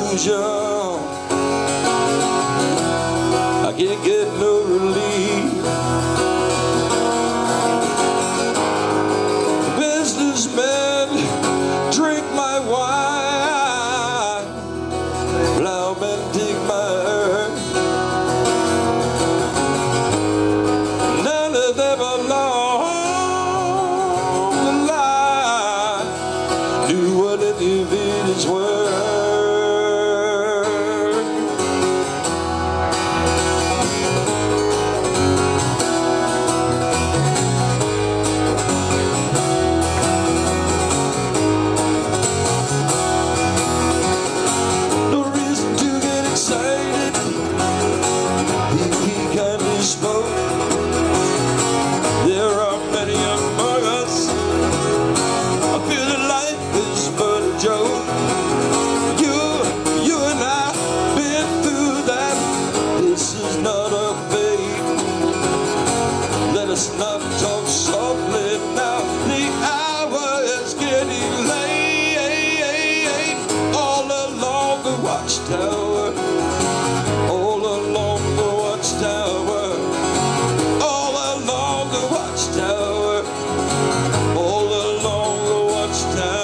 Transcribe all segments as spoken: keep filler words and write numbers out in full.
illusion. I can't get no relief. Businessmen drink my wine, plowmen dig my earth. None of them along the line do what any of it is worth. Let's not talk softly now. The hour is getting late. All along the Watchtower, all along the Watchtower, all along the Watchtower, all along the Watchtower.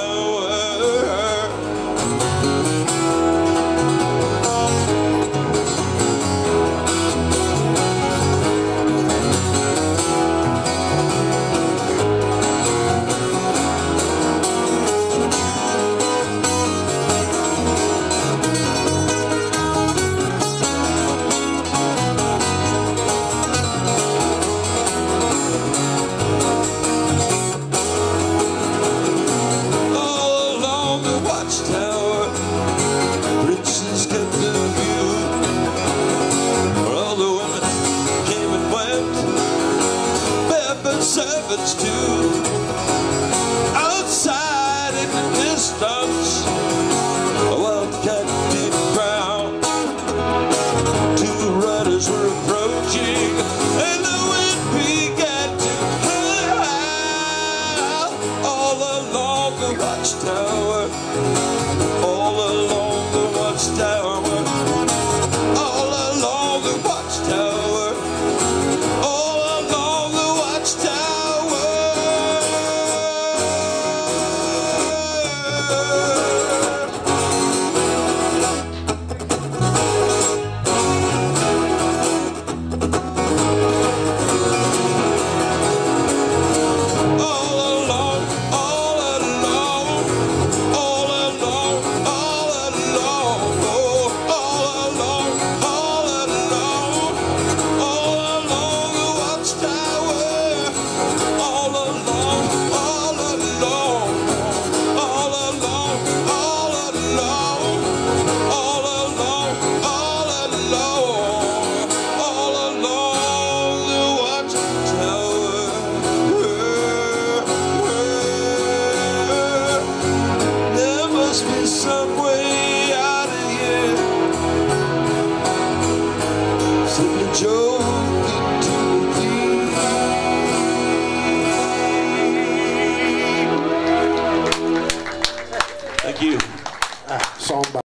Watchtower, riches kept in view, where all the women came and went, barefoot servants too. Outside in the distance, a wildcat did ground. Two riders were approaching, and the wind began to howl. All along the Watchtower, all along the Watchtower, all along the Watchtower, all along the Watchtower. All along, all along, all along, all along, oh, all along, all along, all along the Watchtower, all along, all along, all along, all along, all along, all along, all along the Watchtower. There must be some way out of here. Simply joking to the deep. Thank you. Ah, song by